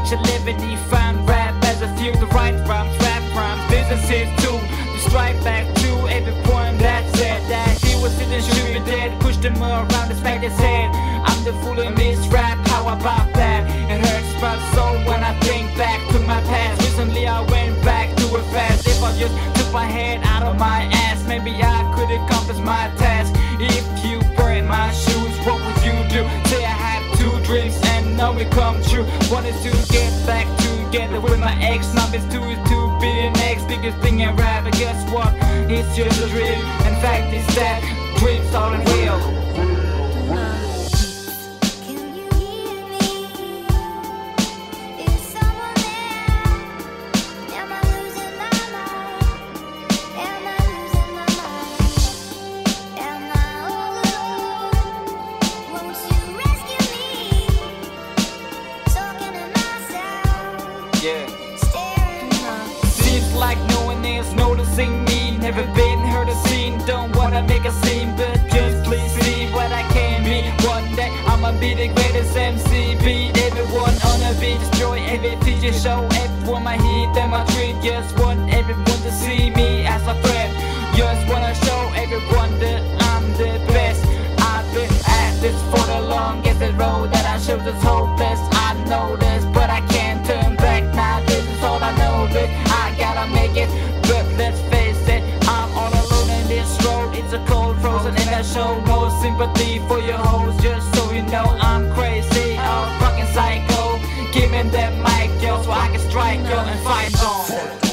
should live and define rap as a few the right rhymes, rap rhymes. This is too to strike back to everyone that said that he was sitting should be dead. Pushed him around to smack his head. I'm the fool in this rap, how about that? It hurts my soul when I think back to my past. Recently I went back to it fast. If I just took my head out of my ass, maybe I could accomplish my task. If you were in my shoes, what would you do? Say I had two dreams and now it come true. One is to get back together with my ex. Number two is to be the next biggest thing in rap. But guess what? It's just a dream. In fact, it's that dreams aren't real. Yeah. Seems like no one else noticing me. Never been heard or seen. Don't wanna make a scene, but just please see what I can be. One day I'ma be the greatest MC. Beat everyone on a beat, destroy every feature show. Everyone my hit and my treat. Just want everyone to see me as a friend. Just wanna show everyone that I'm the best. I've been at this for the longest. The road that I chose is hopeless. I know this, but I can't turn back now. This is all I know, that I gotta make it. But let's face it, I'm all alone in this road. It's a cold frozen and I show no sympathy for your hoes. Just so you know I'm crazy, I'm fucking psycho. Give me that mic, yo, so I can strike, yo, and fight on.